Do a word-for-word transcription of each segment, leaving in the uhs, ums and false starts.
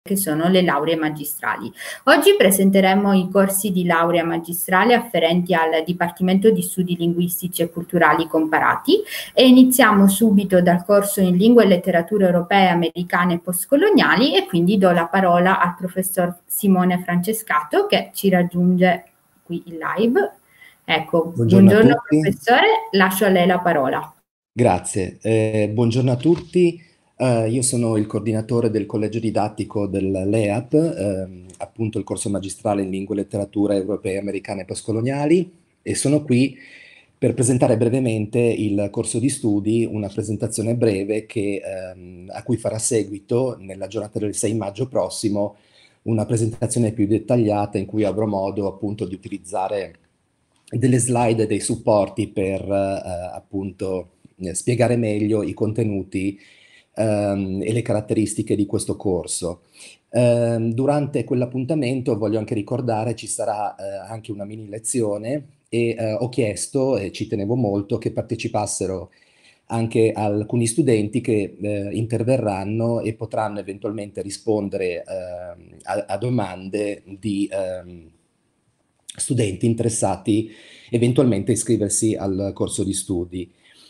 che sono le lauree magistrali. Oggi presenteremo i corsi di laurea magistrale afferenti al Dipartimento di Studi Linguistici e Culturali Comparati e iniziamo subito dal corso in Lingue e Letterature Europee, Americane e Postcoloniali e quindi do la parola al professor Simone Francescato che ci raggiunge qui in live. Ecco, Buongiorno a buongiorno tutti. professore, lascio a lei la parola. Grazie. Eh, buongiorno a tutti. Eh, io sono il coordinatore del collegio didattico dell'E A P, ehm, appunto il corso magistrale in Lingue e Letterature Europee, Americane e Postcoloniali, e sono qui per presentare brevemente il corso di studi, una presentazione breve che, ehm, a cui farà seguito nella giornata del sei maggio prossimo una presentazione più dettagliata in cui avrò modo appunto di utilizzare delle slide e dei supporti per eh, appunto eh, spiegare meglio i contenuti ehm, e le caratteristiche di questo corso. Ehm, durante quell'appuntamento voglio anche ricordare ci sarà eh, anche una mini lezione e eh, ho chiesto, e ci tenevo molto, che partecipassero anche alcuni studenti che eh, interverranno e potranno eventualmente rispondere ehm, a, a domande di ehm, studenti interessati eventualmente a iscriversi al corso di studi.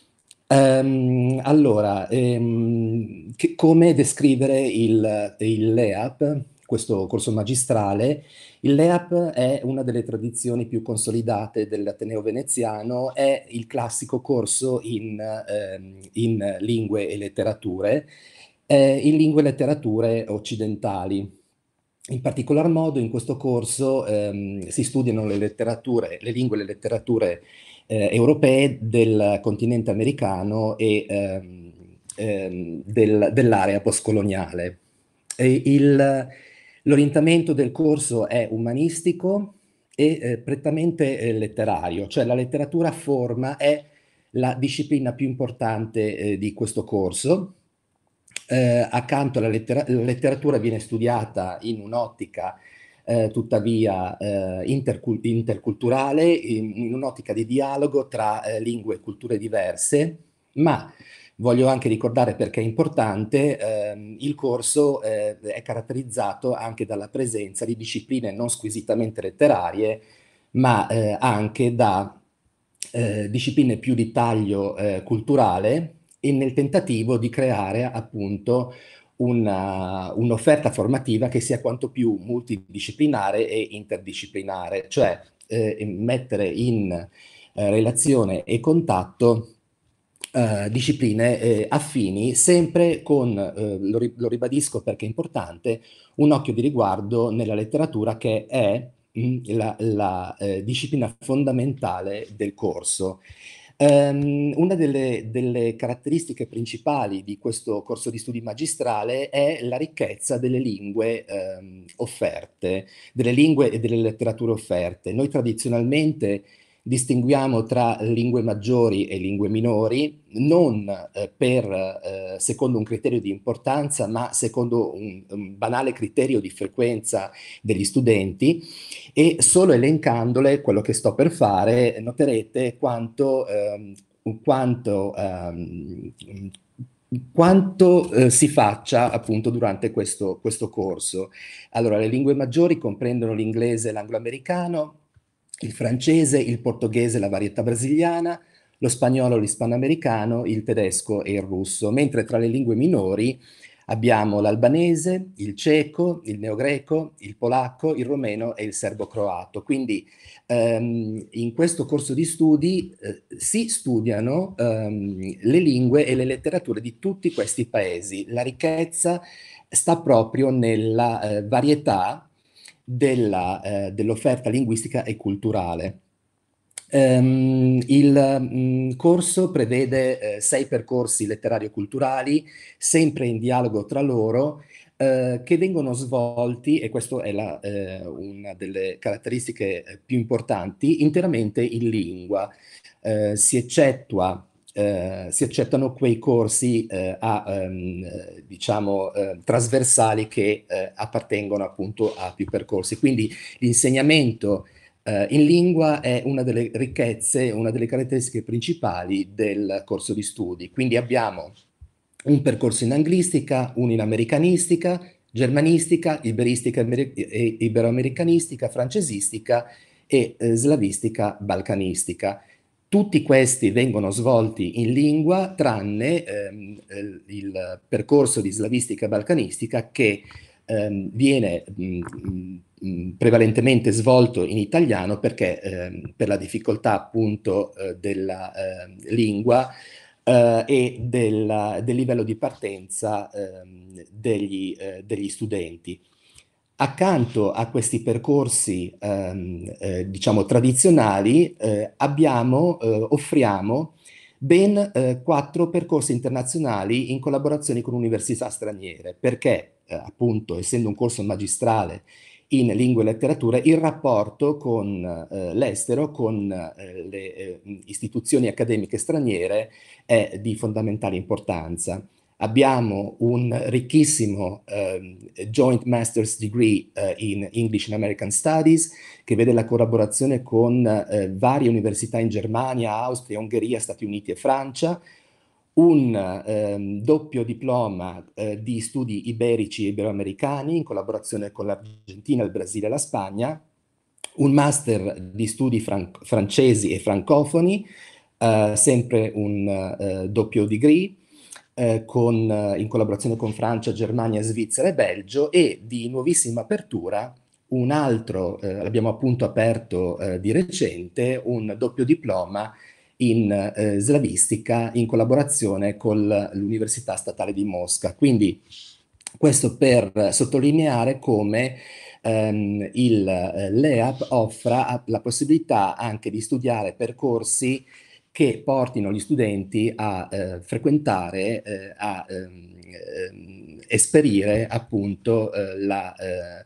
Ehm, allora, ehm, che- come descrivere il, il L E A P, questo corso magistrale? Il L E A P è una delle tradizioni più consolidate dell'Ateneo veneziano, è il classico corso in, ehm, in lingue e letterature, eh, in lingue e letterature occidentali. In particolar modo in questo corso ehm, si studiano le letterature, le lingue e le letterature eh, europee del continente americano e ehm, ehm, del- dell'area postcoloniale. E il- l'orientamento del corso è umanistico e eh, prettamente eh, letterario, cioè la letteratura forma è la disciplina più importante eh, di questo corso. Eh, accanto alla lettera- la letteratura viene studiata in un'ottica eh, tuttavia eh, intercul- interculturale, in, in un'ottica di dialogo tra eh, lingue e culture diverse, ma voglio anche ricordare perché è importante, ehm, il corso eh, è caratterizzato anche dalla presenza di discipline non squisitamente letterarie, ma eh, anche da eh, discipline più di taglio eh, culturale e nel tentativo di creare appunto una- un'offerta formativa che sia quanto più multidisciplinare e interdisciplinare, cioè eh, mettere in eh, relazione e contatto eh, discipline eh, affini, sempre con, eh, lo, ri- lo ribadisco perché è importante, un occhio di riguardo nella letteratura che è mh, la, la, eh, disciplina fondamentale del corso. Ehm, una delle, delle caratteristiche principali di questo corso di studi magistrale è la ricchezza delle lingue ehm, offerte, delle lingue e delle letterature offerte. Noi tradizionalmente distinguiamo tra lingue maggiori e lingue minori, non eh, per, eh, secondo un criterio di importanza, ma secondo un, un banale criterio di frequenza degli studenti, e solo elencandole, quello che sto per fare, noterete quanto, ehm, quanto, ehm, quanto eh, si faccia appunto durante questo, questo corso. Allora, le lingue maggiori comprendono l'inglese, l'anglo-americano, il francese, il portoghese, la varietà brasiliana, lo spagnolo, l'ispanoamericano, il tedesco e il russo, mentre tra le lingue minori abbiamo l'albanese, il ceco, il neogreco, il polacco, il romeno e il serbo-croato. Quindi ehm, in questo corso di studi eh, si studiano ehm, le lingue e le letterature di tutti questi paesi. La ricchezza sta proprio nella eh, varietà della, eh, dell'offerta linguistica e culturale. Ehm, il mh, corso prevede eh, sei percorsi letterario-culturali, sempre in dialogo tra loro, eh, che vengono svolti, e questa è la, eh, una delle caratteristiche eh, più importanti, interamente in lingua. Eh, si eccettua eh, si accettano quei corsi eh, a, ehm, eh, diciamo, eh, trasversali che eh, appartengono appunto a più percorsi. Quindi l'insegnamento eh, in lingua è una delle ricchezze, una delle caratteristiche principali del corso di studi. Quindi abbiamo un percorso in anglistica, uno in americanistica, germanistica, iberistica e iberoamericanistica, francesistica e eh, slavistica balcanistica. Tutti questi vengono svolti in lingua, tranne ehm, eh, il percorso di slavistica balcanistica che ehm, viene mh, mh, prevalentemente svolto in italiano perché ehm, per la difficoltà appunto eh, della eh, lingua eh, e della, del livello di partenza ehm, degli, eh, degli studenti. Accanto a questi percorsi, ehm, eh, diciamo, tradizionali, eh, abbiamo, eh, offriamo ben eh, quattro percorsi internazionali in collaborazione con università straniere, perché, eh, appunto, essendo un corso magistrale in lingue e letterature, il rapporto con eh, l'estero, con eh, le eh, istituzioni accademiche straniere, è di fondamentale importanza. Abbiamo un ricchissimo eh, Joint Master's Degree eh, in English and American Studies che vede la collaborazione con eh, varie università in Germania, Austria, Ungheria, Stati Uniti e Francia, un ehm, doppio diploma eh, di studi iberici e iberoamericani in collaborazione con l'Argentina, il Brasile e la Spagna, un master di studi fran- francesi e francofoni, eh, sempre un eh, doppio degree, eh, con, eh, in collaborazione con Francia, Germania, Svizzera e Belgio, e di nuovissima apertura un altro, eh, l'abbiamo appunto aperto eh, di recente, un doppio diploma in eh, slavistica in collaborazione con l'Università Statale di Mosca. Quindi questo per sottolineare come ehm, il eh, l'E A P offra la possibilità anche di studiare percorsi che portino gli studenti a eh, frequentare, eh, a ehm, ehm, esperire appunto eh, la eh,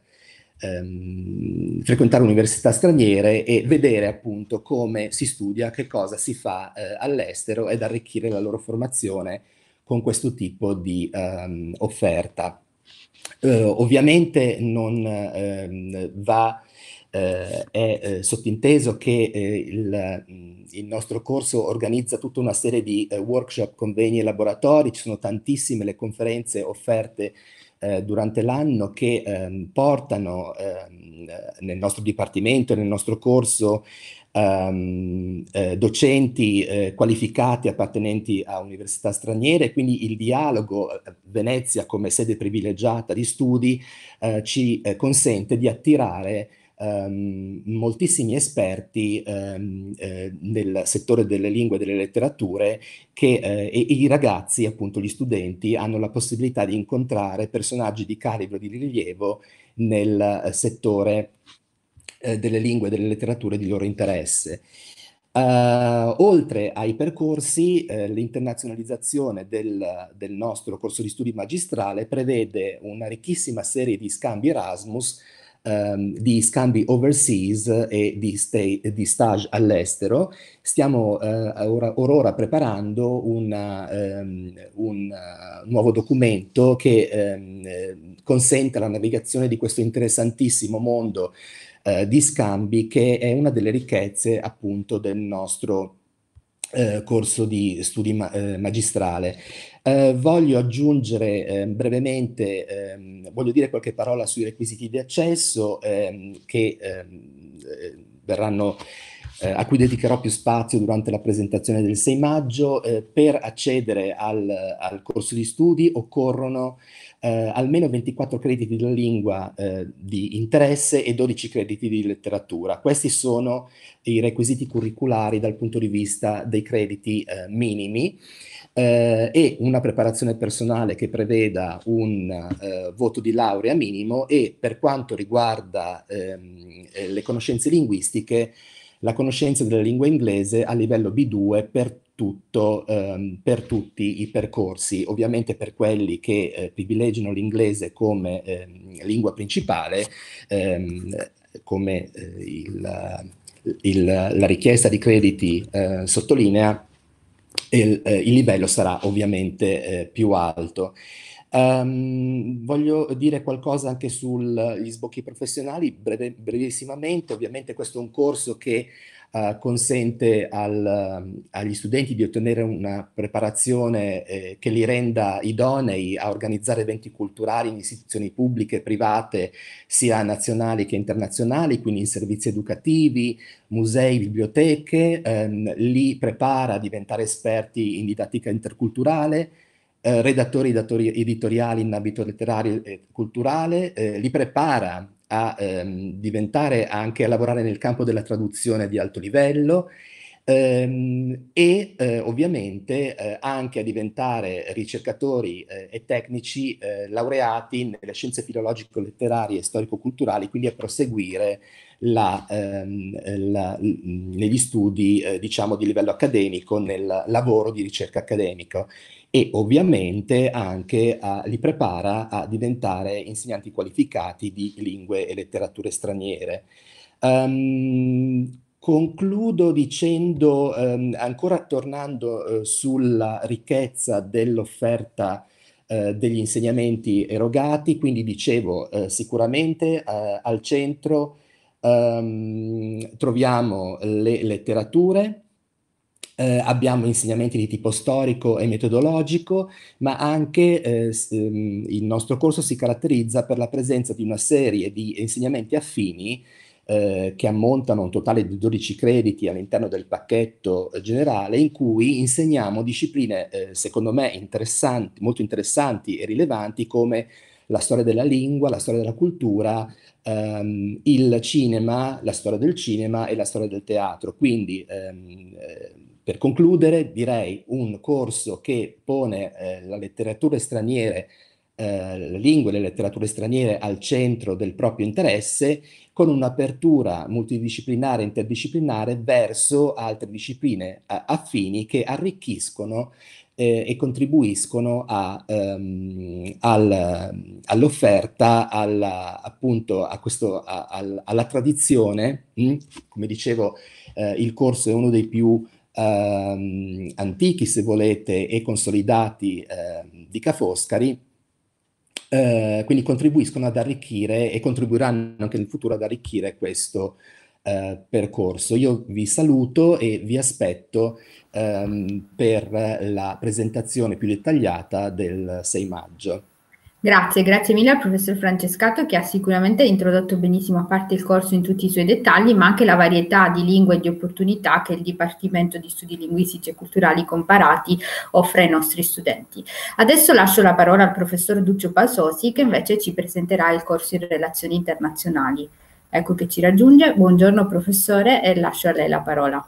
ehm, frequentare università straniere e vedere appunto come si studia, che cosa si fa eh, all'estero ed arricchire la loro formazione con questo tipo di ehm, offerta. Eh, ovviamente non ehm, va, eh, è eh, sottinteso che eh, il, il nostro corso organizza tutta una serie di eh, workshop, convegni e laboratori, ci sono tantissime le conferenze offerte eh, durante l'anno che ehm, portano ehm, nel nostro dipartimento e nel nostro corso ehm, eh, docenti eh, qualificati appartenenti a università straniere, quindi il dialogo eh, Venezia come sede privilegiata di studi eh, ci eh, consente di attirare ehm, moltissimi esperti ehm, eh, nel settore delle lingue e delle letterature che eh, e i ragazzi, appunto gli studenti, hanno la possibilità di incontrare personaggi di calibro, di rilievo nel eh, settore eh, delle lingue e delle letterature di loro interesse. Uh, oltre ai percorsi, eh, l'internazionalizzazione del, del nostro corso di studi magistrale prevede una ricchissima serie di scambi Erasmus, ehm, di scambi overseas e di, stay, di stage all'estero. Stiamo eh, ora, ora preparando una, um, un uh, nuovo documento che um, consente la navigazione di questo interessantissimo mondo eh, di scambi, che è una delle ricchezze appunto del nostro eh, corso di studi ma eh, magistrale. Eh, voglio aggiungere eh, brevemente, ehm, voglio dire qualche parola sui requisiti di accesso ehm, che ehm, eh, verranno eh, a cui dedicherò più spazio durante la presentazione del sei maggio. Eh, per accedere al, al corso di studi occorrono eh, almeno ventiquattro crediti di lingua eh, di interesse e dodici crediti di letteratura. Questi sono i requisiti curriculari dal punto di vista dei crediti eh, minimi. Eh, e una preparazione personale che preveda un eh, voto di laurea minimo, e per quanto riguarda ehm, eh, le conoscenze linguistiche, la conoscenza della lingua inglese a livello B due per, tutto, ehm, per tutti i percorsi, ovviamente per quelli che eh, privilegiano l'inglese come ehm, lingua principale, ehm, come eh, il, il, la richiesta di crediti eh, sottolinea, il, eh, il livello sarà ovviamente eh, più alto. Um, voglio dire qualcosa anche sugli sbocchi professionali, breve, brevissimamente. Ovviamente questo è un corso che uh, consente al, agli studenti di ottenere una preparazione eh, che li renda idonei a organizzare eventi culturali in istituzioni pubbliche e private, sia nazionali che internazionali, quindi in servizi educativi, musei, biblioteche, ehm, li prepara a diventare esperti in didattica interculturale, eh, redattori editoriali in ambito letterario e culturale, eh, li prepara a ehm, diventare anche a lavorare nel campo della traduzione di alto livello, ehm, e eh, ovviamente eh, anche a diventare ricercatori eh, e tecnici eh, laureati nelle scienze filologico-letterarie e storico-culturali, quindi a proseguire la, ehm, la, negli studi eh, diciamo di livello accademico, nel lavoro di ricerca accademico. E ovviamente anche a, li prepara a diventare insegnanti qualificati di lingue e letterature straniere. Um, concludo dicendo, um, ancora tornando uh, sulla ricchezza dell'offerta uh, degli insegnamenti erogati, quindi dicevo uh, sicuramente uh, al centro um, troviamo le letterature. Eh, abbiamo insegnamenti di tipo storico e metodologico, ma anche eh, il nostro corso si caratterizza per la presenza di una serie di insegnamenti affini eh, che ammontano un totale di dodici crediti all'interno del pacchetto generale, in cui insegniamo discipline eh, secondo me interessanti, molto interessanti e rilevanti, come la storia della lingua, la storia della cultura, ehm, il cinema, la storia del cinema e la storia del teatro. Quindi ehm, eh, per concludere, direi un corso che pone eh, la letteratura straniere, eh, le lingue e le letterature straniere al centro del proprio interesse, con un'apertura multidisciplinare e interdisciplinare verso altre discipline eh, affini che arricchiscono eh, e contribuiscono a, um, al, all'offerta, alla, appunto a questo, a, a, alla tradizione. Mh? Come dicevo, eh, il corso è uno dei più Uh, antichi, se volete, e consolidati uh, di Ca' Foscari, uh, quindi contribuiscono ad arricchire e contribuiranno anche nel futuro ad arricchire questo uh, percorso. Io vi saluto e vi aspetto um, per la presentazione più dettagliata del sei maggio. Grazie, grazie mille al professor Francescato, che ha sicuramente introdotto benissimo, a parte il corso in tutti i suoi dettagli, ma anche la varietà di lingue e di opportunità che il Dipartimento di Studi Linguistici e Culturali Comparati offre ai nostri studenti. Adesso lascio la parola al professor Duccio Basosi, che invece ci presenterà il corso in Relazioni Internazionali. Ecco che ci raggiunge. Buongiorno professore, e lascio a lei la parola.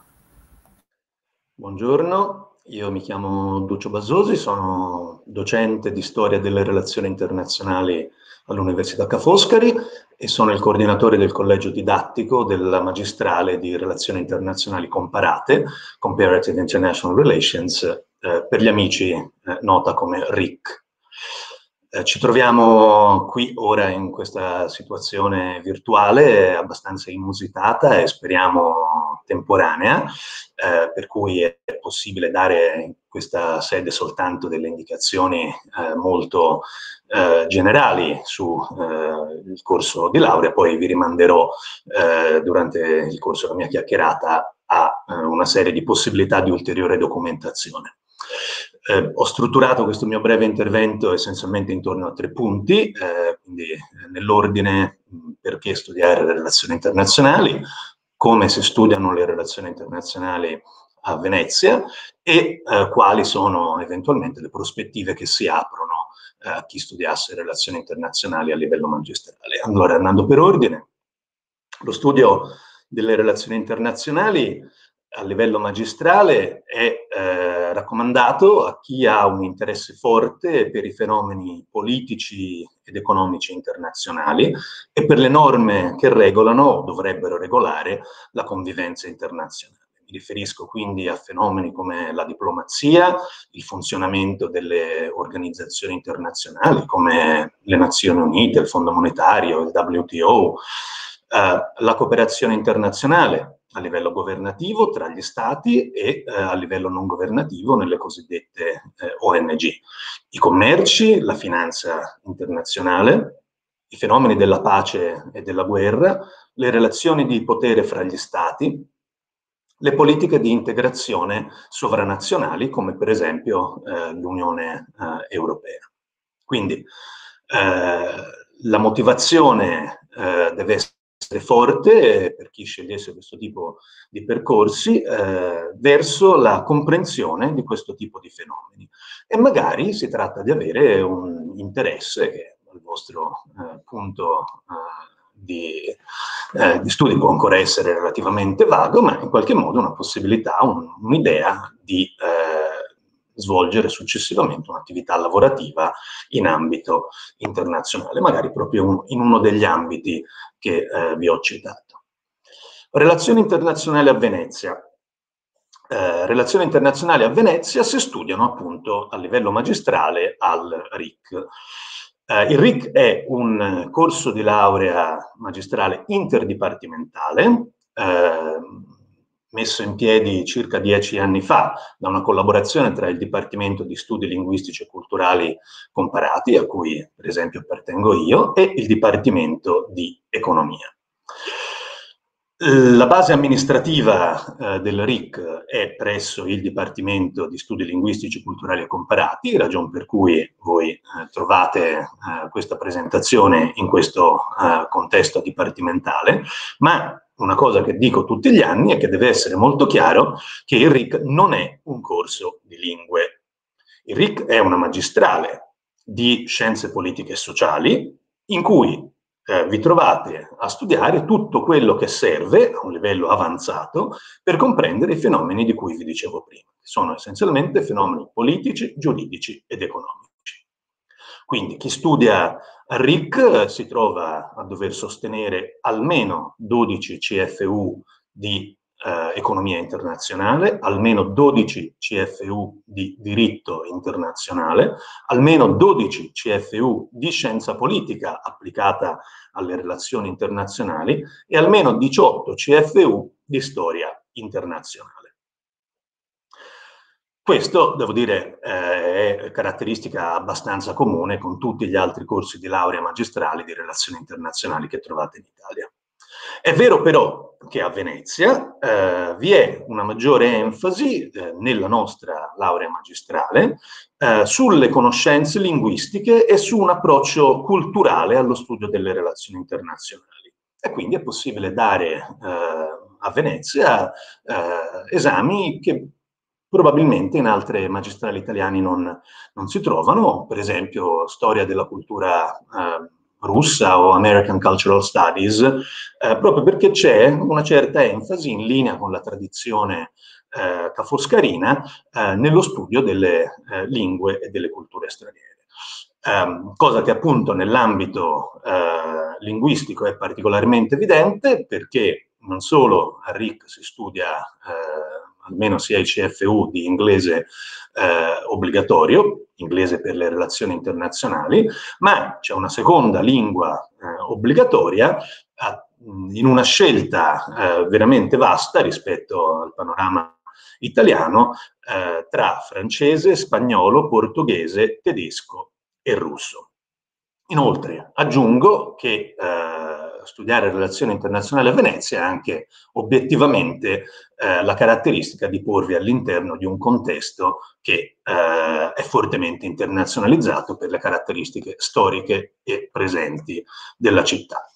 Buongiorno. Io mi chiamo Duccio Basosi, sono docente di Storia delle Relazioni Internazionali all'Università Ca' Foscari e sono il coordinatore del collegio didattico della magistrale di Relazioni Internazionali Comparate, Comparative International Relations, eh, per gli amici eh, nota come R I C. Eh, ci troviamo qui ora in questa situazione virtuale abbastanza inusitata e speriamo temporanea, eh, per cui è possibile dare in questa sede soltanto delle indicazioni eh, molto eh, generali sul eh, corso di laurea. Poi vi rimanderò eh, durante il corso della mia chiacchierata a eh, una serie di possibilità di ulteriore documentazione. Eh, ho strutturato questo mio breve intervento essenzialmente intorno a tre punti, eh, quindi eh, nell'ordine: perché studiare le relazioni internazionali, come si studiano le relazioni internazionali a Venezia e eh, quali sono eventualmente le prospettive che si aprono eh, a chi studiasse relazioni internazionali a livello magistrale. Allora, andando per ordine, lo studio delle relazioni internazionali a livello magistrale è eh, raccomandato a chi ha un interesse forte per i fenomeni politici ed economici internazionali e per le norme che regolano o dovrebbero regolare la convivenza internazionale. Mi riferisco quindi a fenomeni come la diplomazia, il funzionamento delle organizzazioni internazionali come le Nazioni Unite, il Fondo Monetario, il W T O, eh, la cooperazione internazionale, a livello governativo tra gli stati e eh, a livello non governativo nelle cosiddette eh, O N G. I commerci, la finanza internazionale, i fenomeni della pace e della guerra, le relazioni di potere fra gli stati, le politiche di integrazione sovranazionali, come per esempio eh, l'Unione eh, Europea. Quindi eh, la motivazione eh, deve essere forte per chi scegliesse questo tipo di percorsi eh, verso la comprensione di questo tipo di fenomeni. E magari si tratta di avere un interesse che dal vostro eh, punto eh, Di, eh, di studi può ancora essere relativamente vago, ma in qualche modo una possibilità, un, un'idea di eh, svolgere successivamente un'attività lavorativa in ambito internazionale, magari proprio un, in uno degli ambiti che eh, vi ho citato. Relazioni internazionali a Venezia. Eh, relazioni internazionali a Venezia si studiano appunto a livello magistrale al R I C. Uh, il R I C è un corso di laurea magistrale interdipartimentale, eh, messo in piedi circa dieci anni fa da una collaborazione tra il Dipartimento di Studi Linguistici e Culturali Comparati, a cui per esempio appartengo io, e il Dipartimento di Economia. La base amministrativa eh, del R I C è presso il Dipartimento di Studi Linguistici, Culturali e Comparati, ragion per cui voi eh, trovate eh, questa presentazione in questo eh, contesto dipartimentale, ma una cosa che dico tutti gli anni è che deve essere molto chiaro che il R I C non è un corso di lingue. Il R I C è una magistrale di scienze politiche e sociali in cui Eh, vi trovate a studiare tutto quello che serve a un livello avanzato per comprendere i fenomeni di cui vi dicevo prima, che sono essenzialmente fenomeni politici, giuridici ed economici. Quindi chi studia al R I C eh, si trova a dover sostenere almeno dodici C F U di eh, economia internazionale, almeno dodici C F U di diritto internazionale, almeno dodici C F U di scienza politica applicata alle relazioni internazionali e almeno diciotto C F U di storia internazionale. Questo, devo dire, eh, è caratteristica abbastanza comune con tutti gli altri corsi di laurea magistrali di relazioni internazionali che trovate in Italia. È vero però che a Venezia eh, vi è una maggiore enfasi eh, nella nostra laurea magistrale eh, sulle conoscenze linguistiche e su un approccio culturale allo studio delle relazioni internazionali. E quindi è possibile dare eh, a Venezia eh, esami che probabilmente in altre magistrali italiane non, non si trovano, per esempio storia della cultura eh, russa o American Cultural Studies, eh, proprio perché c'è una certa enfasi in linea con la tradizione eh, cafoscarina eh, nello studio delle eh, lingue e delle culture straniere. Um, cosa che appunto nell'ambito eh, linguistico è particolarmente evidente perché non solo a R I C si studia eh, almeno sia i C F U di inglese eh, obbligatorio, inglese per le relazioni internazionali, ma c'è una seconda lingua eh, obbligatoria eh, in una scelta eh, veramente vasta rispetto al panorama italiano eh, tra francese, spagnolo, portoghese, tedesco e russo. Inoltre aggiungo che eh, studiare relazioni internazionali a Venezia è anche obiettivamente eh, la caratteristica di porvi all'interno di un contesto che eh, è fortemente internazionalizzato per le caratteristiche storiche e presenti della città.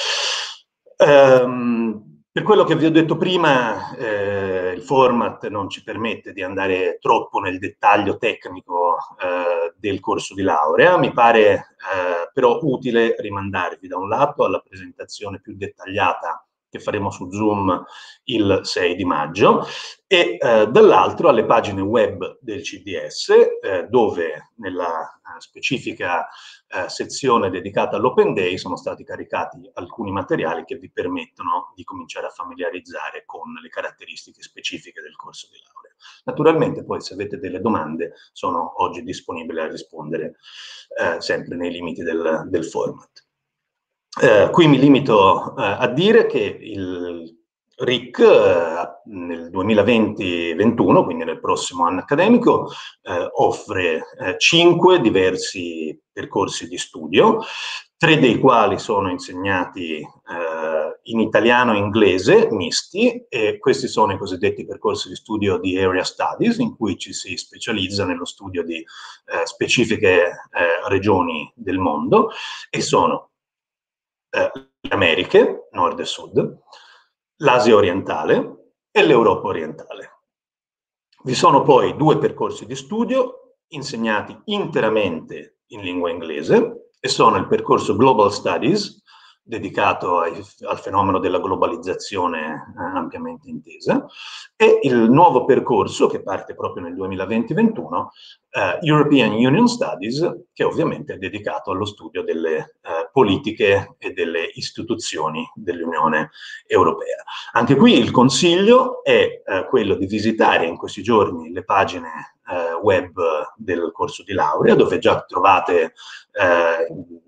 Um, Per quello che vi ho detto prima, eh, il format non ci permette di andare troppo nel dettaglio tecnico eh, del corso di laurea. Mi pare eh, però utile rimandarvi da un lato alla presentazione più dettagliata che faremo su Zoom il sei di maggio e eh, dall'altro alle pagine web del C D S eh, dove nella eh, specifica eh, sezione dedicata all'Open Day sono stati caricati alcuni materiali che vi permettono di cominciare a familiarizzare con le caratteristiche specifiche del corso di laurea. Naturalmente poi se avete delle domande sono oggi disponibile a rispondere eh, sempre nei limiti del, del format. Eh, qui mi limito eh, a dire che il R I C eh, nel duemilaventi ventuno, quindi nel prossimo anno accademico, eh, offre eh, cinque diversi percorsi di studio, tre dei quali sono insegnati eh, in italiano e inglese, misti, e questi sono i cosiddetti percorsi di studio di Area Studies, in cui ci si specializza nello studio di eh, specifiche eh, regioni del mondo, e sono eh, le Americhe, nord e sud, l'Asia orientale e l'Europa orientale. Vi sono poi due percorsi di studio insegnati interamente in lingua inglese, e sono il percorso Global Studies, dedicato ai, al fenomeno della globalizzazione eh, ampiamente intesa, e il nuovo percorso, che parte proprio nel duemilaventi ventuno, eh, European Union Studies, che ovviamente è dedicato allo studio delle eh, politiche e delle istituzioni dell'Unione Europea. Anche qui il consiglio è eh, quello di visitare in questi giorni le pagine eh, web del corso di laurea, dove già trovate eh,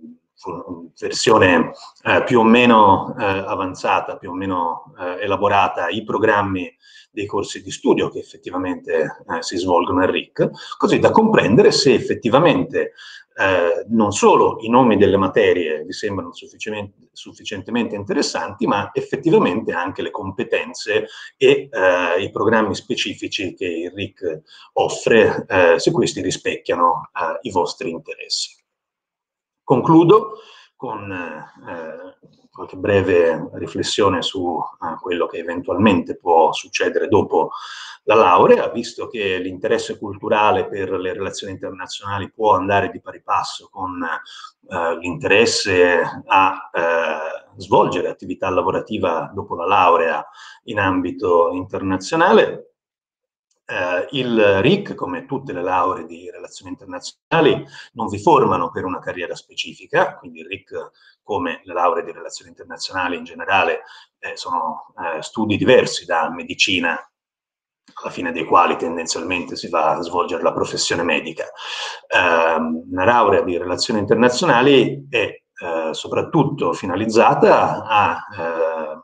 versione eh, più o meno eh, avanzata, più o meno eh, elaborata, i programmi dei corsi di studio che effettivamente eh, si svolgono al R I C, così da comprendere se effettivamente eh, non solo i nomi delle materie vi sembrano sufficientemente, sufficientemente interessanti, ma effettivamente anche le competenze e eh, i programmi specifici che il R I C offre, eh, se questi rispecchiano eh, i vostri interessi. Concludo con eh, qualche breve riflessione su eh, quello che eventualmente può succedere dopo la laurea, visto che l'interesse culturale per le relazioni internazionali può andare di pari passo con eh, l'interesse a eh, svolgere attività lavorativa dopo la laurea in ambito internazionale. Uh, il R I C, come tutte le lauree di relazioni internazionali, non vi formano per una carriera specifica, quindi il R I C, come le lauree di relazioni internazionali in generale, eh, sono eh, studi diversi da medicina, alla fine dei quali tendenzialmente si va a svolgere la professione medica. Uh, una laurea di relazioni internazionali è uh, soprattutto finalizzata a uh,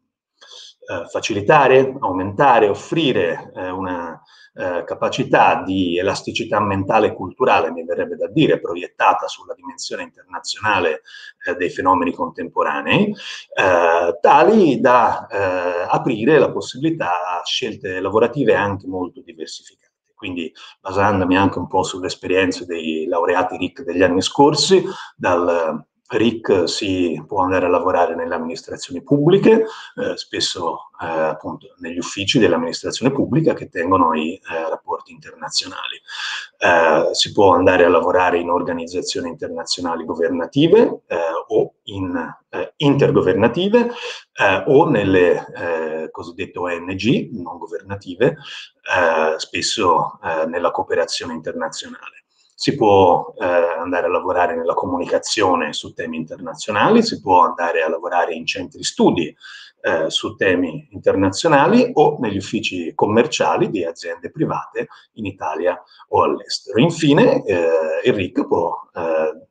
Eh, facilitare, aumentare, offrire eh, una eh, capacità di elasticità mentale e culturale, mi verrebbe da dire, proiettata sulla dimensione internazionale eh, dei fenomeni contemporanei, eh, tali da eh, aprire la possibilità a scelte lavorative anche molto diversificate. Quindi, basandomi anche un po' sulle esperienze dei laureati R I C degli anni scorsi, dal R I C si può andare a lavorare nelle amministrazioni pubbliche, eh, spesso eh, appunto negli uffici dell'amministrazione pubblica che tengono i eh, rapporti internazionali. Eh, si può andare a lavorare in organizzazioni internazionali governative eh, o in eh, intergovernative eh, o nelle eh, cosiddette O N G non governative, eh, spesso eh, nella cooperazione internazionale. Si può eh, andare a lavorare nella comunicazione su temi internazionali, si può andare a lavorare in centri studi eh, su temi internazionali o negli uffici commerciali di aziende private in Italia o all'estero. Infine, eh, il R I C può eh,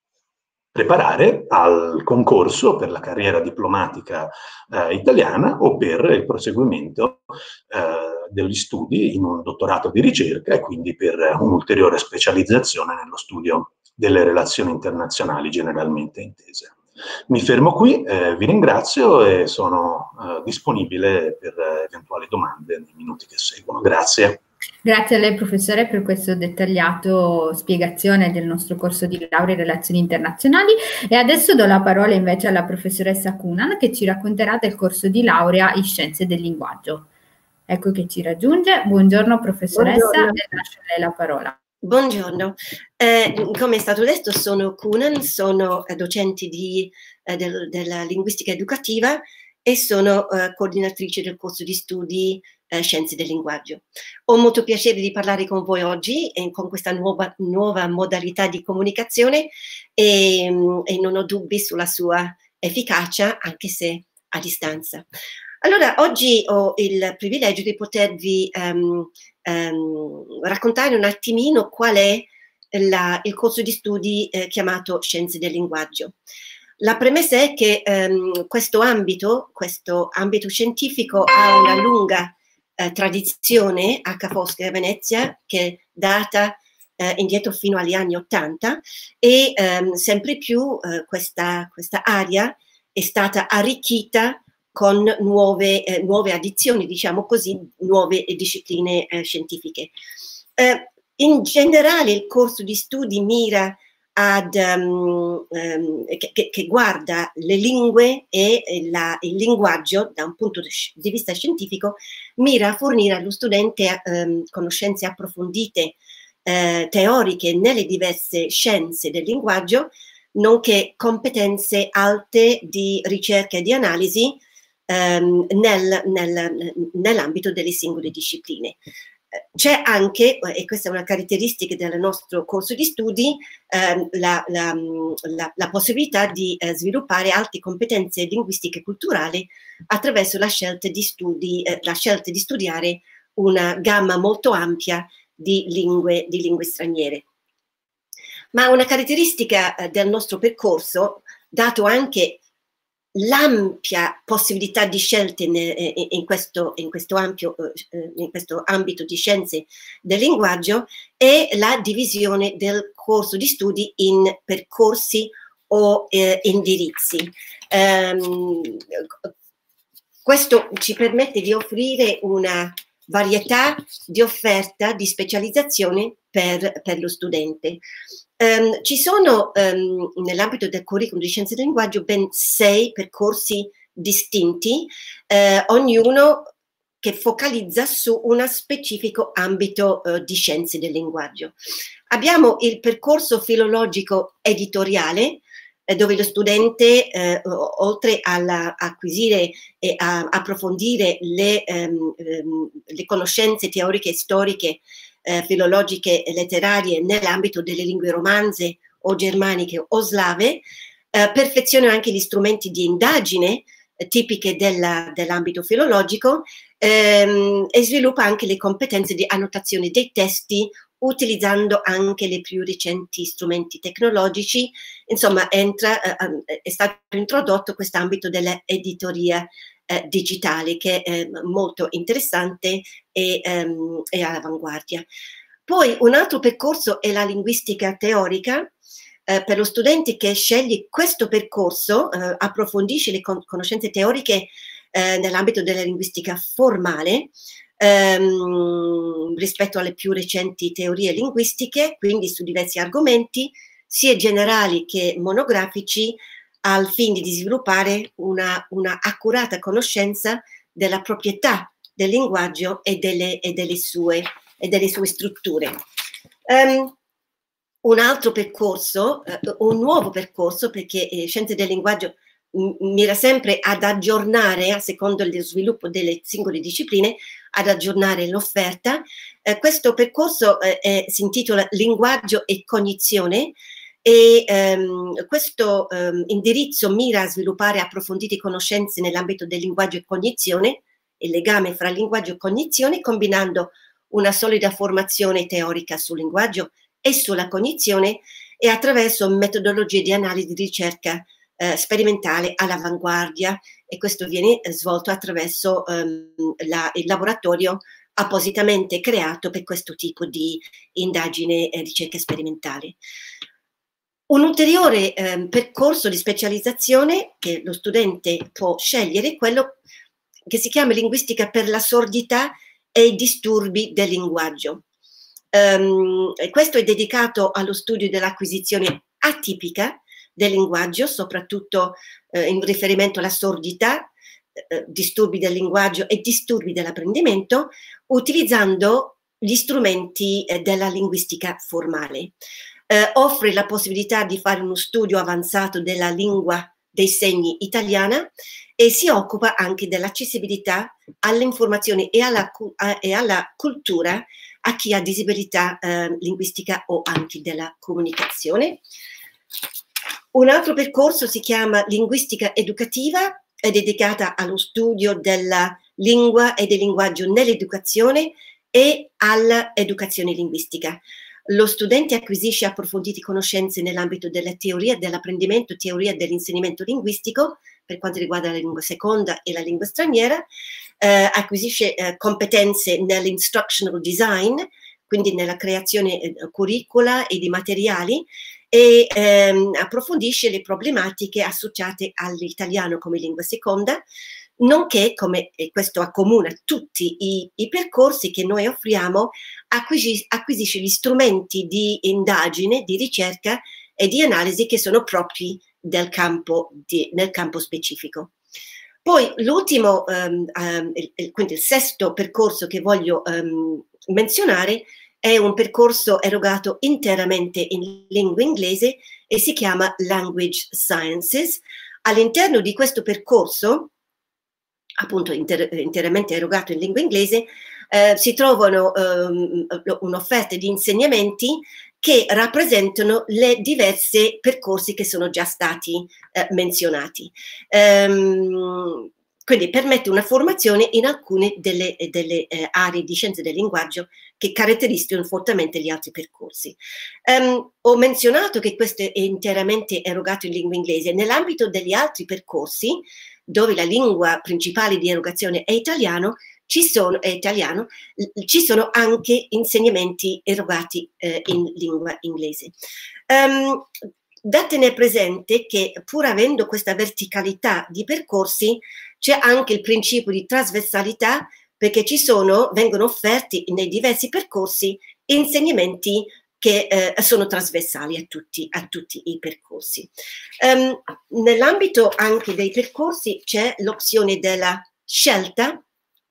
preparare al concorso per la carriera diplomatica eh, italiana o per il proseguimento eh, degli studi in un dottorato di ricerca e quindi per un'ulteriore specializzazione nello studio delle relazioni internazionali generalmente intese. Mi fermo qui, eh, vi ringrazio e sono eh, disponibile per eventuali domande nei minuti che seguono. Grazie. Grazie a lei professore per questa dettagliata spiegazione del nostro corso di laurea in relazioni internazionali, e adesso do la parola invece alla professoressa Cunan che ci racconterà del corso di laurea in scienze del linguaggio. Ecco che ci raggiunge. Buongiorno professoressa. Buongiorno. E lascio a lei la parola. Buongiorno, eh, come è stato detto sono Cunan, sono eh, docente di, eh, del, della linguistica educativa e sono eh, coordinatrice del corso di studi eh, Scienze del linguaggio. Ho molto piacere di parlare con voi oggi e con questa nuova, nuova modalità di comunicazione e, e non ho dubbi sulla sua efficacia, anche se a distanza. Allora, oggi ho il privilegio di potervi um, um, raccontare un attimino qual è la, il corso di studi eh, chiamato Scienze del linguaggio. La premessa è che ehm, questo ambito, questo ambito scientifico ha una lunga eh, tradizione a Ca' Foscari a Venezia, che data eh, indietro fino agli anni Ottanta, e ehm, sempre più eh, questa, questa area è stata arricchita con nuove, eh, nuove addizioni, diciamo così, nuove discipline eh, scientifiche. Eh, in generale il corso di studi mira ad, um, um, che, che guarda le lingue e la, il linguaggio da un punto di vista scientifico, mira a fornire allo studente um, conoscenze approfondite eh, teoriche nelle diverse scienze del linguaggio, nonché competenze alte di ricerca e di analisi um, nel, nel, nell'ambito delle singole discipline. C'è anche, e questa è una caratteristica del nostro corso di studi, eh, la, la, la, la possibilità di eh, sviluppare alte competenze linguistiche e culturali attraverso la scelta di, studi, eh, la scelta di studiare una gamma molto ampia di lingue, di lingue straniere. Ma una caratteristica eh, del nostro percorso, dato anche l'ampia possibilità di scelte in, in, questo, in, questo ampio, in questo ambito di scienze del linguaggio, è la divisione del corso di studi in percorsi o eh, indirizzi. Um, questo ci permette di offrire una varietà di offerta di specializzazione per, per lo studente. Um, ci sono um, nell'ambito del curriculum di scienze del linguaggio ben sei percorsi distinti, eh, ognuno che focalizza su uno specifico ambito uh, di scienze del linguaggio. Abbiamo il percorso filologico editoriale, eh, dove lo studente, eh, oltre a acquisire e a approfondire le, um, um, le conoscenze teoriche e storiche, Eh, filologiche e letterarie nell'ambito delle lingue romanze o germaniche o slave, eh, perfeziona anche gli strumenti di indagine eh, tipiche dell'ambito filologico ehm, e sviluppa anche le competenze di annotazione dei testi utilizzando anche le più recenti strumenti tecnologici. Insomma, entra, eh, è stato introdotto quest'ambito dell'editoria Eh, digitale, che è molto interessante e, um, e all'avanguardia. Poi un altro percorso è la linguistica teorica. Eh, per lo studente che sceglie questo percorso eh, approfondisce le con conoscenze teoriche eh, nell'ambito della linguistica formale ehm, rispetto alle più recenti teorie linguistiche, quindi su diversi argomenti, sia generali che monografici, al fine di sviluppare una, una accurata conoscenza della proprietà del linguaggio e delle, e delle, sue, e delle sue strutture. Um, un altro percorso, uh, un nuovo percorso, perché eh, Scienze del linguaggio mira sempre ad aggiornare, a secondo lo sviluppo delle singole discipline, ad aggiornare l'offerta. Eh, questo percorso eh, è, si intitola Linguaggio e Cognizione, e um, questo um, indirizzo mira a sviluppare approfondite conoscenze nell'ambito del linguaggio e cognizione, il legame fra linguaggio e cognizione, combinando una solida formazione teorica sul linguaggio e sulla cognizione e attraverso metodologie di analisi di ricerca eh, sperimentale all'avanguardia, e questo viene eh, svolto attraverso um, la, il laboratorio appositamente creato per questo tipo di indagine e ricerca sperimentale. Un ulteriore eh, percorso di specializzazione che lo studente può scegliere è quello che si chiama linguistica per la sordità e i disturbi del linguaggio. Um, questo è dedicato allo studio dell'acquisizione atipica del linguaggio, soprattutto eh, in riferimento alla sordità, eh, disturbi del linguaggio e disturbi dell'apprendimento, utilizzando gli strumenti eh, della linguistica formale. Eh, offre la possibilità di fare uno studio avanzato della lingua dei segni italiana e si occupa anche dell'accessibilità all'informazione e alla, e alla cultura a chi ha disabilità eh, linguistica o anche della comunicazione. Un altro percorso si chiama linguistica educativa, è dedicata allo studio della lingua e del linguaggio nell'educazione e all'educazione linguistica. lo studente acquisisce approfondite conoscenze nell'ambito della teoria dell'apprendimento, teoria dell'insegnamento linguistico, per quanto riguarda la lingua seconda e la lingua straniera, eh, acquisisce eh, competenze nell'instructional design, quindi nella creazione eh, curricula e di materiali, e ehm, approfondisce le problematiche associate all'italiano come lingua seconda, nonché, come e questo accomuna tutti i, i percorsi che noi offriamo, acquisisce, acquisisce gli strumenti di indagine, di ricerca e di analisi che sono propri del campo di, nel campo specifico. Poi l'ultimo, um, um, il, quindi il sesto percorso che voglio um, menzionare è un percorso erogato interamente in lingua inglese e si chiama Language Sciences. All'interno di questo percorso, appunto inter interamente erogato in lingua inglese, eh, si trovano um, un'offerta di insegnamenti che rappresentano le diverse percorsi che sono già stati eh, menzionati. Um, quindi permette una formazione in alcune delle, delle eh, aree di scienze del linguaggio che caratterizzano fortemente gli altri percorsi. Um, ho menzionato che questo è interamente erogato in lingua inglese. Nell'ambito degli altri percorsi, dove la lingua principale di erogazione è italiano, ci sono, è italiano, ci sono anche insegnamenti erogati eh, in lingua inglese. Um, da tenere presente che pur avendo questa verticalità di percorsi, c'è anche il principio di trasversalità, perché ci sono, vengono offerti nei diversi percorsi insegnamenti che eh, sono trasversali a tutti, a tutti i percorsi. Um, nell'ambito anche dei percorsi c'è l'opzione della scelta.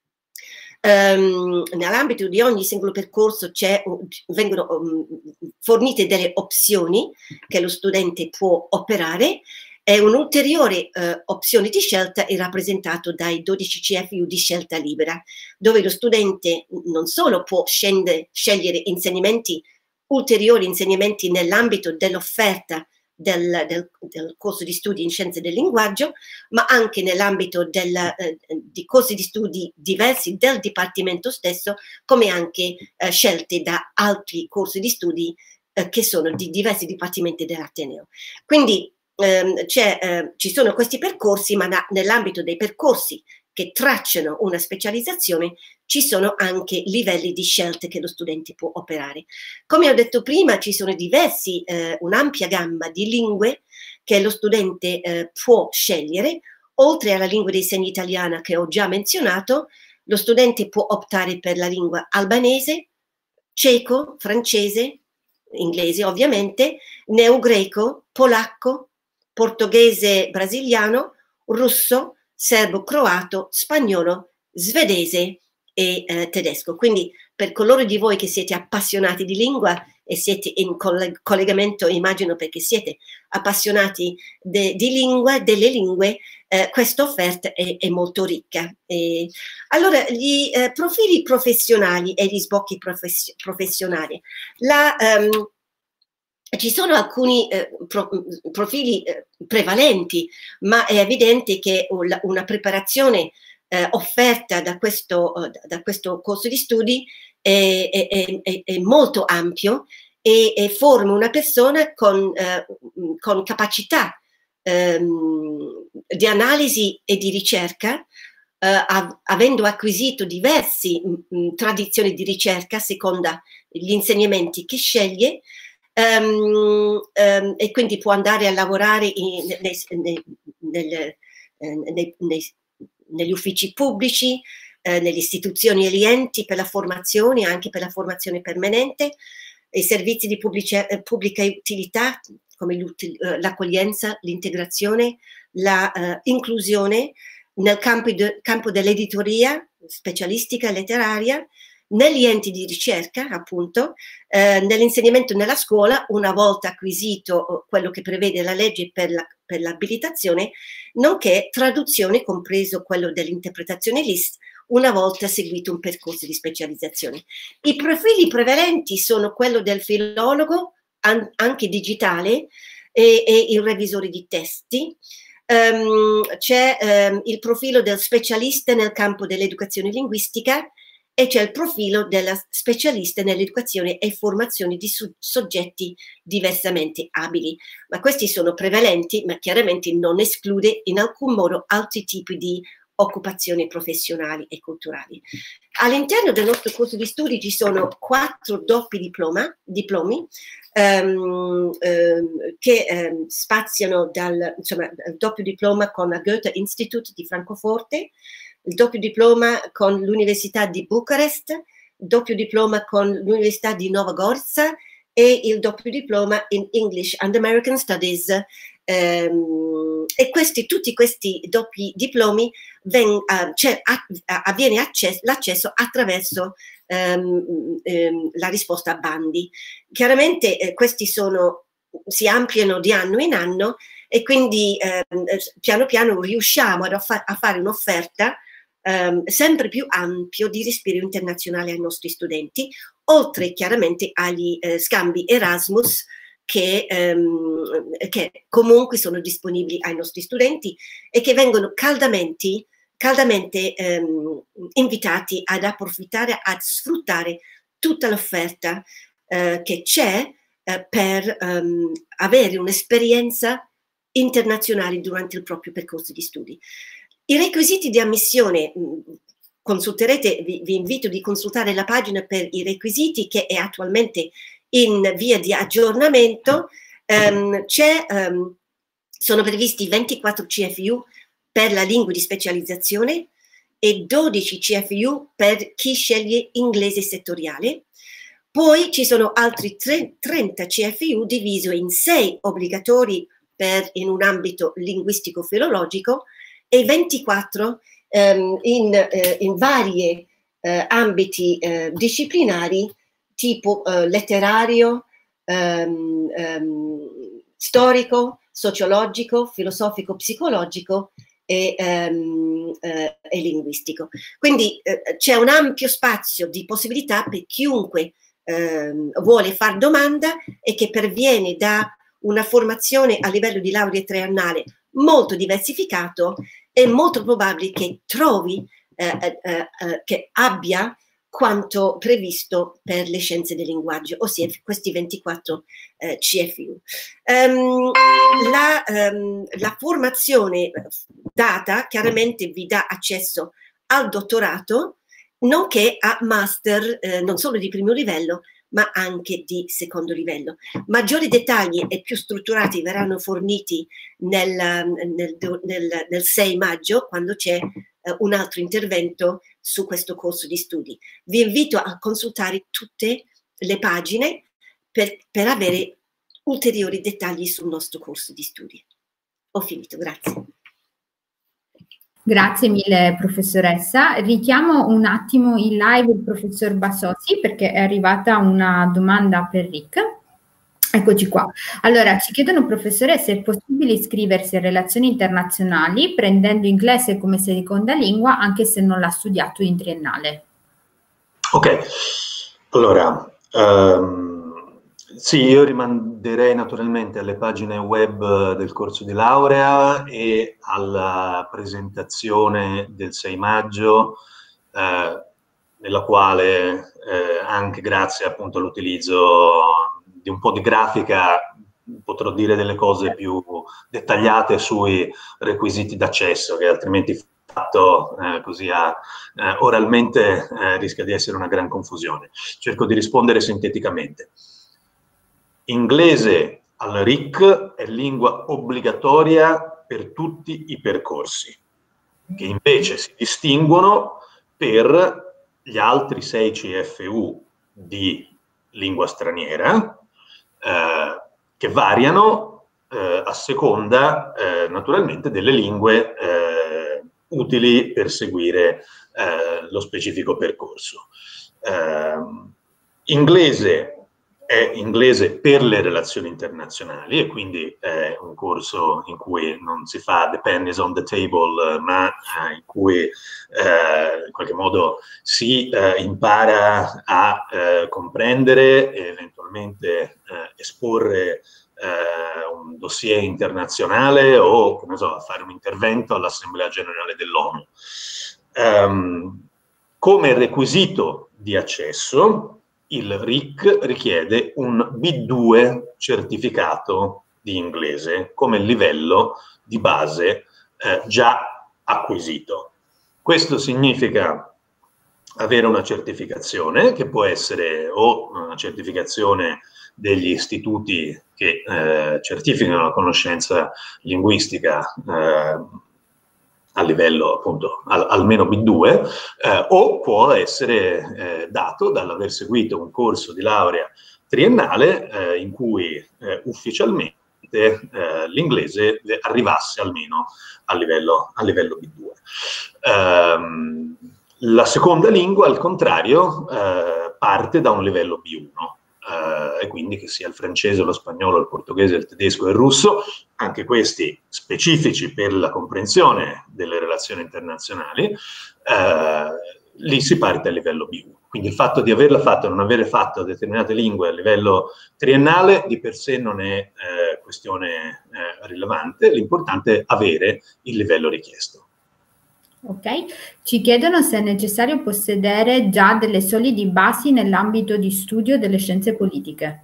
Um, nell'ambito di ogni singolo percorso vengono um, fornite delle opzioni che lo studente può operare, e un'ulteriore uh, opzione di scelta è rappresentato dai dodici C F U di scelta libera, dove lo studente non solo può scendere, scegliere insegnamenti ulteriori insegnamenti nell'ambito dell'offerta del, del, del corso di studi in scienze del linguaggio, ma anche nell'ambito eh, di corsi di studi diversi del Dipartimento stesso, come anche eh, scelte da altri corsi di studi eh, che sono di diversi dipartimenti dell'Ateneo. Quindi ehm, c'è, eh, ci sono questi percorsi, ma nell'ambito dei percorsi che tracciano una specializzazione ci sono anche livelli di scelte che lo studente può operare. Come ho detto prima, ci sono diversi, eh, un'ampia gamma di lingue che lo studente eh, può scegliere. Oltre alla lingua dei segni italiana che ho già menzionato, lo studente può optare per la lingua albanese, ceco, francese, inglese ovviamente, neogreco, polacco, portoghese brasiliano, russo, serbo-croato, spagnolo, svedese e eh, tedesco. Quindi per coloro di voi che siete appassionati di lingua e siete in coll collegamento, immagino perché siete appassionati de di lingua, delle lingue, eh, questa offerta è, è molto ricca. E allora, gli eh, profili professionali e gli sbocchi profes professionali. La, um, Ci sono alcuni eh, pro, profili eh, prevalenti, ma è evidente che una, una preparazione eh, offerta da questo, uh, da questo corso di studi è, è, è, è molto ampio e, e forma una persona con, eh, con capacità ehm, di analisi e di ricerca, eh, av avendo acquisito diverse tradizioni di ricerca a seconda degli insegnamenti che sceglie. Um, um, e quindi può andare a lavorare in, nei, nei, nel, nei, nei, negli uffici pubblici, eh, nelle istituzioni e gli enti per la formazione, anche per la formazione permanente, i servizi di pubblica, eh, pubblica utilità come l'accoglienza, l'integrazione, l'inclusione la, uh, nel campo, de, campo dell'editoria specialistica letteraria, negli enti di ricerca, appunto, eh, nell'insegnamento nella scuola, una volta acquisito quello che prevede la legge per la, per l'abilitazione, nonché traduzione, compreso quello dell'interpretazione L I S T, una volta seguito un percorso di specializzazione. I profili prevalenti sono quello del filologo, an anche digitale, e, e il revisore di testi. Um, c'è um, il profilo del specialista nel campo dell'educazione linguistica, e c'è il profilo della specialista nell'educazione e formazione di soggetti diversamente abili. Ma questi sono prevalenti, ma chiaramente non esclude in alcun modo altri tipi di occupazioni professionali e culturali. All'interno del nostro corso di studi ci sono quattro doppi diploma, diplomi um, um, che um, spaziano dal insomma, il doppio diploma con la Goethe Institut di Francoforte, il doppio diploma con l'Università di Bucarest, il doppio diploma con l'Università di Nova Gorica e il doppio diploma in English and American Studies. Um, e questi, tutti questi doppi diplomi ven, uh, a, avviene accesso, l'accesso attraverso um, um, la risposta a bandi. Chiaramente eh, questi sono, si ampliano di anno in anno e quindi eh, piano piano riusciamo a, fa a fare un'offerta Um, sempre più ampio di respiro internazionale ai nostri studenti, oltre chiaramente agli eh, scambi Erasmus che, um, che comunque sono disponibili ai nostri studenti e che vengono caldamente, caldamente um, invitati ad approfittare, a sfruttare tutta l'offerta uh, che c'è uh, per um, avere un'esperienza internazionale durante il proprio percorso di studi. I requisiti di ammissione, consulterete, vi, vi invito di consultare la pagina per i requisiti che è attualmente in via di aggiornamento. Um, c'è, um, sono previsti ventiquattro C F U per la lingua di specializzazione e dodici C F U per chi sceglie inglese settoriale. Poi ci sono altri trenta C F U divisi in sei obbligatori per, in un ambito linguistico-filologico e ventiquattro um, in, uh, in vari uh, ambiti uh, disciplinari tipo uh, letterario, um, um, storico, sociologico, filosofico, psicologico e, um, uh, e linguistico. Quindi uh, c'è un ampio spazio di possibilità per chiunque uh, vuole fare domanda e che perviene da una formazione a livello di laurea triennale molto diversificato. È molto probabile che trovi, eh, eh, eh, che abbia quanto previsto per le scienze del linguaggio, ossia questi ventiquattro eh, C F U. Um, la, um, la formazione data chiaramente vi dà accesso al dottorato, nonché a master eh, non solo di primo livello, ma anche di secondo livello. Maggiori dettagli e più strutturati verranno forniti nel, nel, nel, nel sei maggio, quando c'è eh, un altro intervento su questo corso di studi. Vi invito a consultare tutte le pagine per, per avere ulteriori dettagli sul nostro corso di studi. Ho finito, grazie. Grazie mille professoressa. Richiamo un attimo in live il professor Bassotti perché è arrivata una domanda per Rick. Eccoci qua. Allora, ci chiedono professoressa se è possibile iscriversi a relazioni internazionali prendendo inglese come seconda lingua anche se non l'ha studiato in triennale. Ok, allora um... sì, io rimanderei naturalmente alle pagine web del corso di laurea e alla presentazione del sei maggio, eh, nella quale eh, anche grazie appunto all'utilizzo di un po' di grafica potrò dire delle cose più dettagliate sui requisiti d'accesso, che altrimenti fatto eh, così a, eh, oralmente eh, rischia di essere una gran confusione. Cerco di rispondere sinteticamente. Inglese al R I C è lingua obbligatoria per tutti i percorsi, che invece si distinguono per gli altri sei C F U di lingua straniera, eh, che variano eh, a seconda eh, naturalmente delle lingue eh, utili per seguire eh, lo specifico percorso. Eh, inglese è inglese per le relazioni internazionali e quindi è un corso in cui non si fa the pen is on the table, ma eh, in cui eh, in qualche modo si eh, impara a eh, comprendere e eventualmente eh, esporre eh, un dossier internazionale o, come so, a fare un intervento all'Assemblea Generale dell'ONU. Um, Come requisito di accesso, il R I C richiede un B due certificato di inglese come livello di base eh, già acquisito. Questo significa avere una certificazione, che può essere o una certificazione degli istituti che eh, certificano la conoscenza linguistica eh, a livello appunto al, almeno B due, eh, o può essere eh, dato dall'aver seguito un corso di laurea triennale eh, in cui eh, ufficialmente eh, l'inglese arrivasse almeno a livello, a livello B due. Um, la seconda lingua, al contrario, eh, parte da un livello B uno, eh, e quindi che sia il francese, lo spagnolo, il portoghese, il tedesco e il russo, anche questi specifici per la comprensione delle relazioni internazionali, eh, lì si parte a livello B uno. Quindi il fatto di averla fatta o non aver fatto determinate lingue a livello triennale di per sé non è eh, questione eh, rilevante, l'importante è avere il livello richiesto. Ok, ci chiedono se è necessario possedere già delle solide basi nell'ambito di studio delle scienze politiche.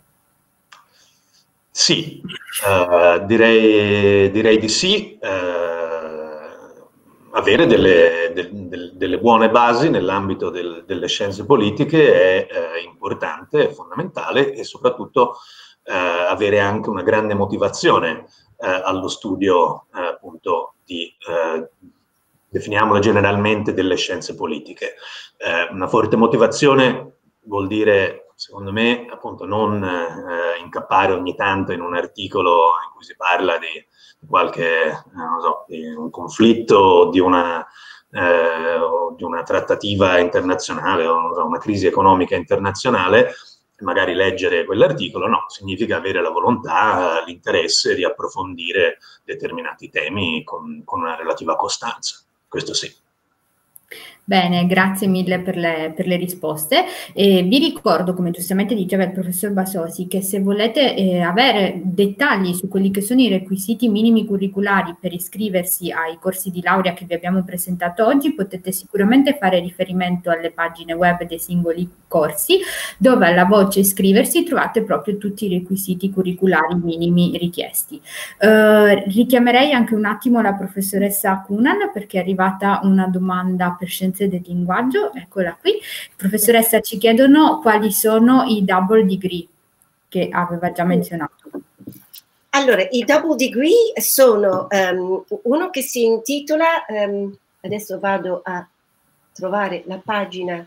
Sì, uh, direi, direi di sì. Uh, avere delle, de, de, delle buone basi nell'ambito del, delle scienze politiche è uh, importante, è fondamentale, e soprattutto uh, avere anche una grande motivazione uh, allo studio uh, appunto di, uh, definiamole generalmente, delle scienze politiche. Uh, una forte motivazione vuol dire, secondo me, appunto, non eh, incappare ogni tanto in un articolo in cui si parla di, di qualche, eh, non so, di un conflitto, di una, eh, o di una trattativa internazionale, o non so, una crisi economica internazionale, magari leggere quell'articolo. No, significa avere la volontà, l'interesse di approfondire determinati temi con, con una relativa costanza. Questo sì. Bene, grazie mille per le, per le risposte. E vi ricordo, come giustamente diceva il professor Basosi, che se volete eh, avere dettagli su quelli che sono i requisiti minimi curriculari per iscriversi ai corsi di laurea che vi abbiamo presentato oggi, potete sicuramente fare riferimento alle pagine web dei singoli corsi, dove alla voce iscriversi trovate proprio tutti i requisiti curriculari minimi richiesti. Eh, richiamerei anche un attimo la professoressa Cunan, perché è arrivata una domanda per scienze del linguaggio, eccola qui. Professoressa, ci chiedono quali sono i double degree che aveva già menzionato. Allora, i double degree sono um, uno che si intitola, um, adesso vado a trovare la pagina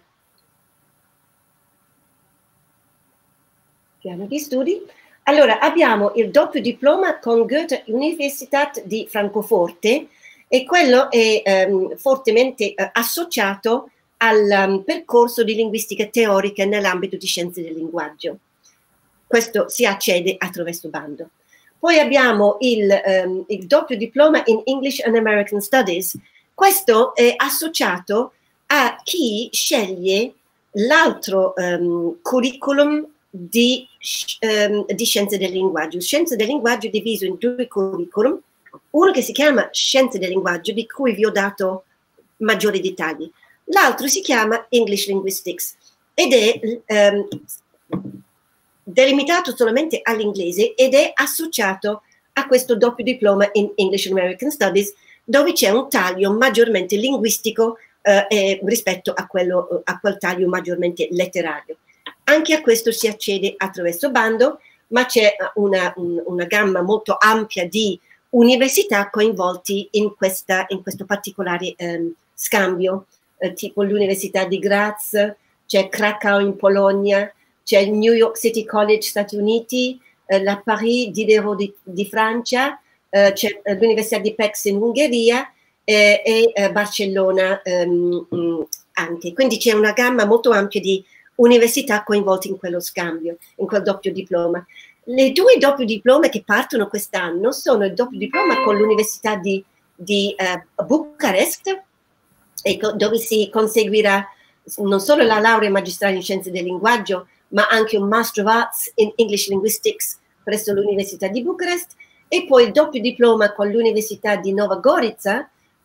piano di studi. Allora, abbiamo il doppio diploma con Goethe Universität di Francoforte, e quello è um, fortemente uh, associato al um, percorso di linguistica teorica nell'ambito di scienze del linguaggio. Questo si accede attraverso bando. Poi abbiamo il, um, il doppio diploma in English and American Studies. Questo è associato a chi sceglie l'altro um, curriculum di, um, di scienze del linguaggio. Scienze del linguaggio è diviso in due curriculum. Uno che si chiama Scienze del linguaggio, di cui vi ho dato maggiori dettagli. L'altro si chiama English Linguistics ed è um, delimitato solamente all'inglese ed è associato a questo doppio diploma in English and American Studies, dove c'è un taglio maggiormente linguistico uh, eh, rispetto a, quello, a quel taglio maggiormente letterario. Anche a questo si accede attraverso bando, ma c'è una, un, una gamma molto ampia di università coinvolti in, questa, in questo particolare um, scambio, uh, tipo l'Università di Graz, c'è Krakau in Polonia, c'è il New York City College Stati Uniti, uh, la Paris Diderot di, di Francia, uh, c'è uh, l'Università di Pécs in Ungheria eh, e uh, Barcellona um, um, anche. Quindi c'è una gamma molto ampia di università coinvolte in quello scambio, in quel doppio diploma. Le due doppio diplome che partono quest'anno sono il doppio diploma con l'Università di, di uh, Bucarest, ecco, dove si conseguirà non solo la laurea magistrale in scienze del linguaggio, ma anche un Master of Arts in English Linguistics presso l'Università di Bucarest, e poi il doppio diploma con l'Università di Nova Gorica,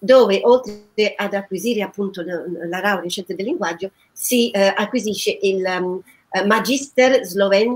dove oltre ad acquisire appunto la laurea in scienze del linguaggio si eh, acquisisce il um, Magister Sloven,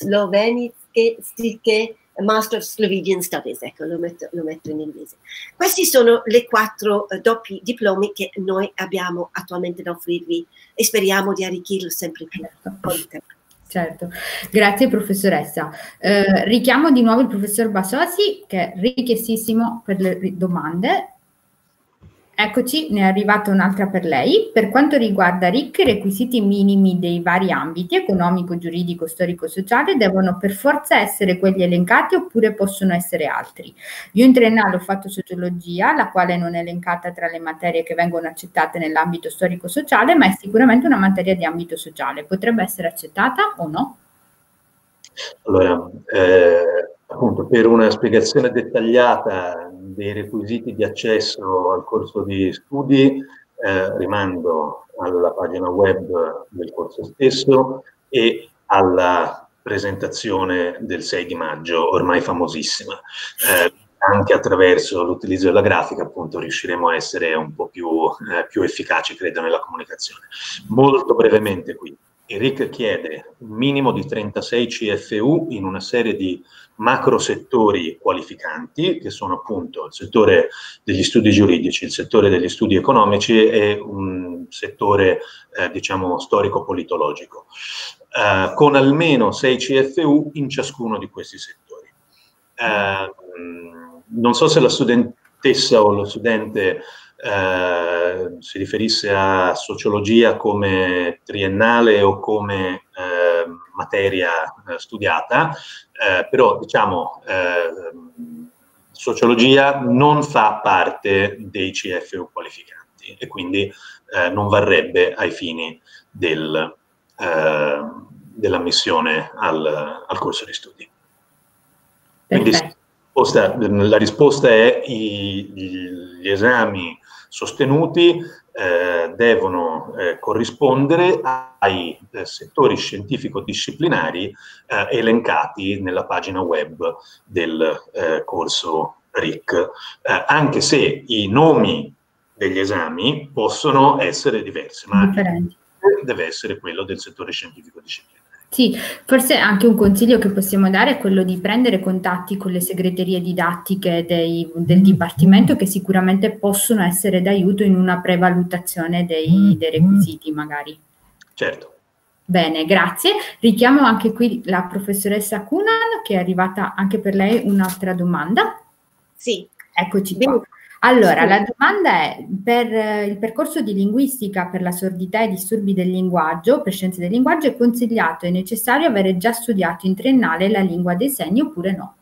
Slovenistiche Master of Slovenian Studies, ecco, lo metto, lo metto in inglese. Questi sono le quattro uh, doppi diplomi che noi abbiamo attualmente da offrirvi e speriamo di arricchirlo sempre più con il tempo. Certo, grazie professoressa. Eh, richiamo di nuovo il professor Basosi, che è richiestissimo per le domande. Eccoci, ne è arrivata un'altra per lei. Per quanto riguarda R I C, i requisiti minimi dei vari ambiti, economico, giuridico, storico, sociale, devono per forza essere quelli elencati oppure possono essere altri? Io in triennale ho fatto sociologia, la quale non è elencata tra le materie che vengono accettate nell'ambito storico-sociale, ma è sicuramente una materia di ambito sociale. Potrebbe essere accettata o no? Allora, eh, appunto, per una spiegazione dettagliata dei requisiti di accesso al corso di studi, eh, rimando alla pagina web del corso stesso e alla presentazione del sei di maggio, ormai famosissima. Eh, anche attraverso l'utilizzo della grafica, appunto, riusciremo a essere un po' più, eh, più efficaci, credo, nella comunicazione. Molto brevemente qui. Il R I C chiede un minimo di trentasei C F U in una serie di macro settori qualificanti, che sono appunto il settore degli studi giuridici, il settore degli studi economici e un settore, eh, diciamo, storico-politologico, eh, con almeno sei C F U in ciascuno di questi settori. Eh, non so se la studentessa o lo studente Eh, si riferisse a sociologia come triennale o come eh, materia eh, studiata, eh, però diciamo eh, sociologia non fa parte dei C F U qualificanti e quindi eh, non varrebbe ai fini del, eh, dell'ammissione al, al corso di studi. Quindi la risposta è i, gli esami sostenuti eh, devono eh, corrispondere ai eh, settori scientifico-disciplinari eh, elencati nella pagina web del eh, corso R I C, eh, anche se i nomi degli esami possono essere diversi, ma differenti. Deve essere quello del settore scientifico-disciplinare. Sì, forse anche un consiglio che possiamo dare è quello di prendere contatti con le segreterie didattiche dei, del Dipartimento, che sicuramente possono essere d'aiuto in una prevalutazione dei, dei requisiti magari. Certo. Bene, grazie. Richiamo anche qui la professoressa Cunan, che è arrivata anche per lei un'altra domanda. Sì. Eccoci qua. Allora, la domanda è, per il percorso di linguistica per la sordità e disturbi del linguaggio, per scienze del linguaggio, è consigliato e necessario avere già studiato in triennale la lingua dei segni oppure no?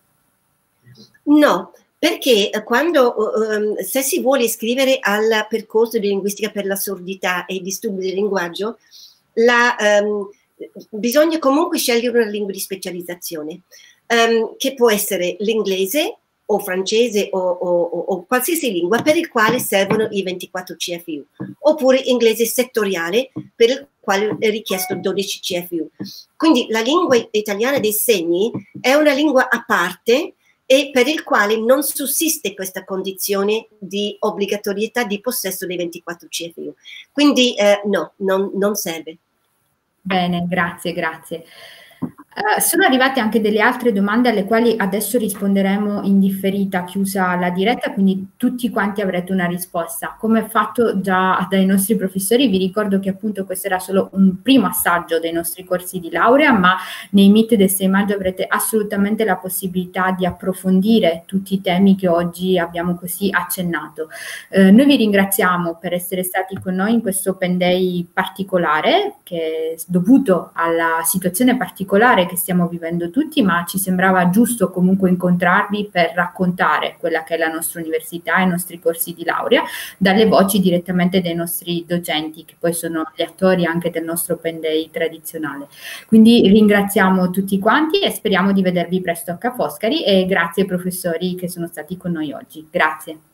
No, perché quando, um, se si vuole iscrivere al percorso di linguistica per la sordità e i disturbi del linguaggio, la, um, bisogna comunque scegliere una lingua di specializzazione, um, che può essere l'inglese, o francese o, o, o qualsiasi lingua per il quale servono i ventiquattro C F U, oppure inglese settoriale per il quale è richiesto dodici C F U. Quindi la lingua italiana dei segni è una lingua a parte e per il quale non sussiste questa condizione di obbligatorietà di possesso dei ventiquattro C F U. Quindi eh, no, non, non serve. Bene, grazie, grazie. Uh, sono arrivate anche delle altre domande alle quali adesso risponderemo in differita, chiusa la diretta, quindi tutti quanti avrete una risposta. Come fatto già dai nostri professori, vi ricordo che appunto questo era solo un primo assaggio dei nostri corsi di laurea, ma nei meet del sei maggio avrete assolutamente la possibilità di approfondire tutti i temi che oggi abbiamo così accennato. Uh, noi vi ringraziamo per essere stati con noi in questo Open Day particolare, che è dovuto alla situazione particolare che stiamo vivendo tutti, ma ci sembrava giusto comunque incontrarvi per raccontare quella che è la nostra università e i nostri corsi di laurea dalle voci direttamente dei nostri docenti, che poi sono gli attori anche del nostro Open Day tradizionale. Quindi ringraziamo tutti quanti e speriamo di vedervi presto a Ca' Foscari e grazie ai professori che sono stati con noi oggi. Grazie.